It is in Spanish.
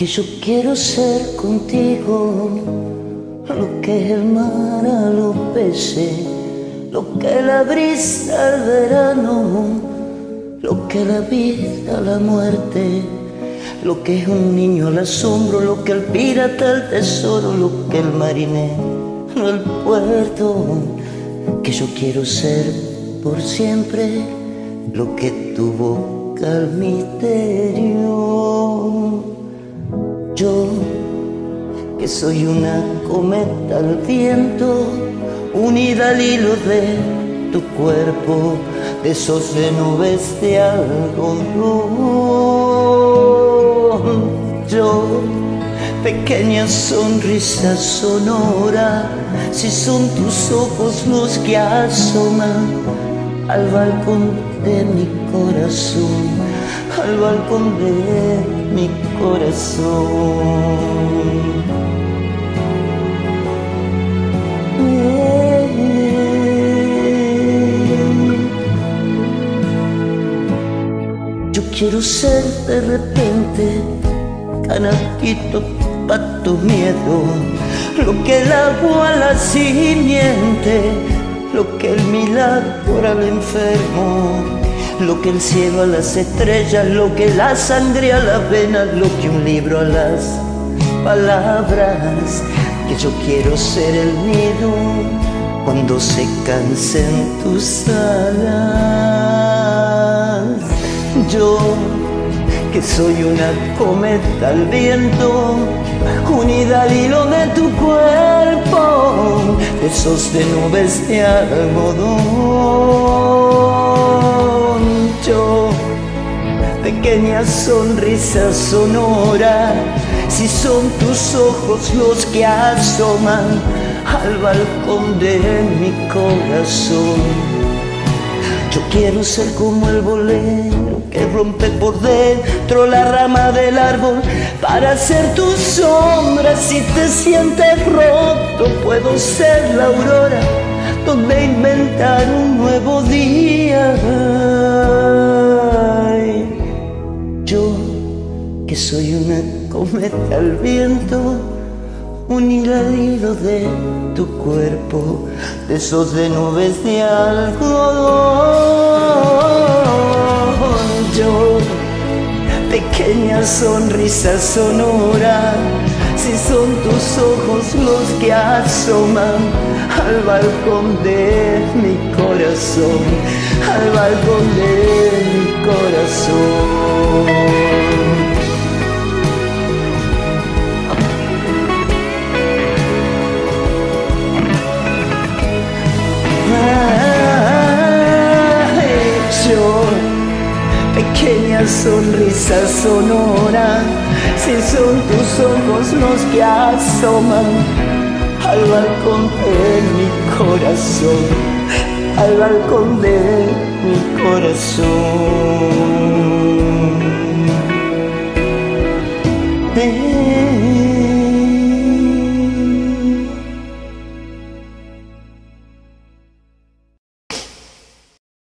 que yo quiero ser contigo, lo que el mar a los peces, lo que la brisa al verano, lo que la vida a la muerte, lo que es un niño al asombro, lo que el pirata al tesoro, lo que el marinero al puerto, que yo quiero ser por siempre lo que tu boca al misterio. Yo, que soy una cometa al viento, unida al hilo de tu cuerpo, de esos de nubes de algodón. Yo, pequeña sonrisa sonora, si son tus ojos los que asoman al balcón de mi corazón, al balcón de mi corazón. Yo quiero ser de repente canastito pa' tu miedo, lo que el agua a la simiente, lo que el milagro al enfermo, lo que el cielo a las estrellas, lo que la sangre a las venas, lo que un libro a las palabras, que yo quiero ser el nido cuando se cansen tus alas. Yo, que soy una cometa al viento, unida al hilo de tu cuerpo, de esos de nubes de algodón. Yo, pequeña sonrisa sonora, si son tus ojos los que asoman al balcón de mi corazón. Yo quiero ser como el bolero que rompe por dentro la rama del árbol para ser tu sombra. Si te sientes roto, puedo ser la aurora donde inventar un nuevo día. Ay, yo, que soy una cometa al viento, un hilo de tu cuerpo, de esos de nubes de algodón. Yo, pequeña sonrisa sonora, si son tus ojos los que asoman al balcón de mi corazón, al balcón de mi corazón. Pequeña sonrisa sonora, si son tus ojos los que asoman al balcón de mi corazón, al balcón de mi corazón.